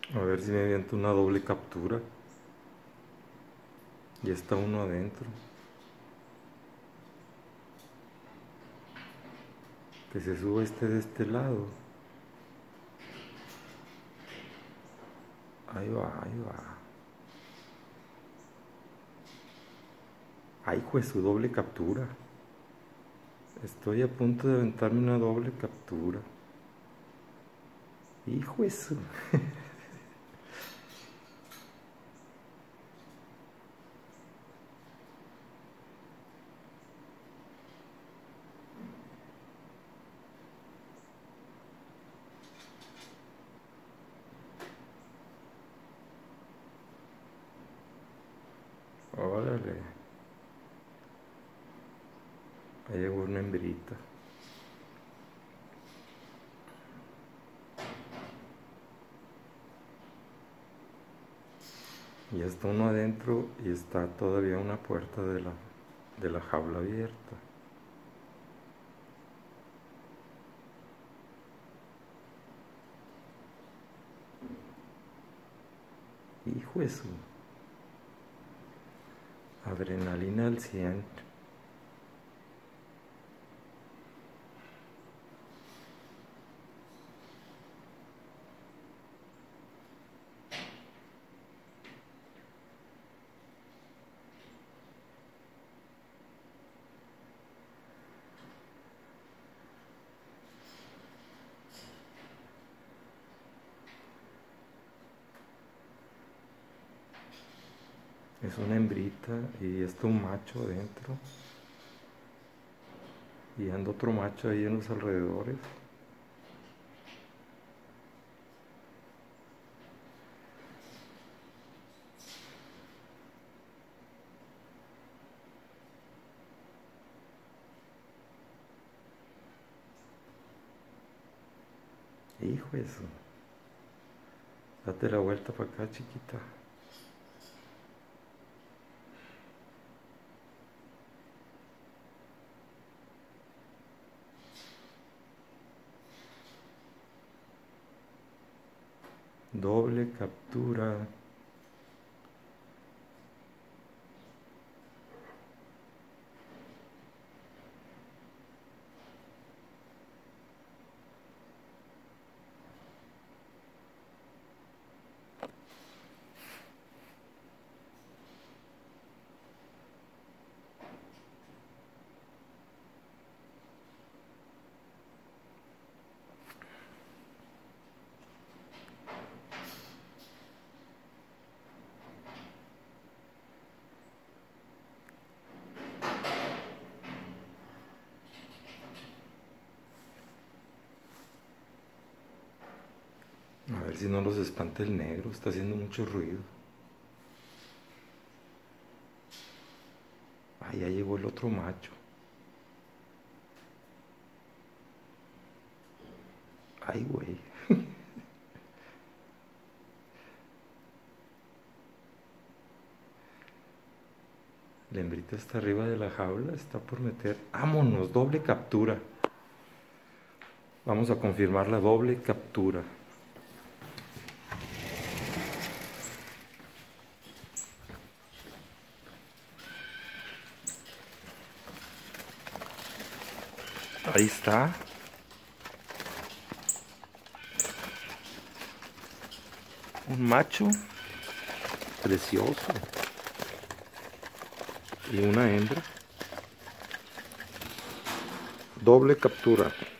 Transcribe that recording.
A ver si me aviento una doble captura. Ya está uno adentro. Que se suba de este lado. Ahí va, ahí va. Ay, pues su doble captura. Estoy a punto de aventarme una doble captura. Hijo eso. Órale. Ahí llegó una hembrita. Ya está uno adentro y está todavía una puerta de la jaula abierta. Hijo eso. Adrenalina al 100. Es una hembrita y está un macho adentro. Y anda otro macho ahí en los alrededores. Hijo eso. Date la vuelta para acá, chiquita. Doble captura. A ver si no los espanta el negro, está haciendo mucho ruido. Ah, ya llegó el otro macho. Ay, güey. La hembrita está arriba de la jaula, está por meter. ¡Vámonos! Doble captura. Vamos a confirmar la doble captura. Ahí está. Un macho precioso. Y una hembra. Doble captura.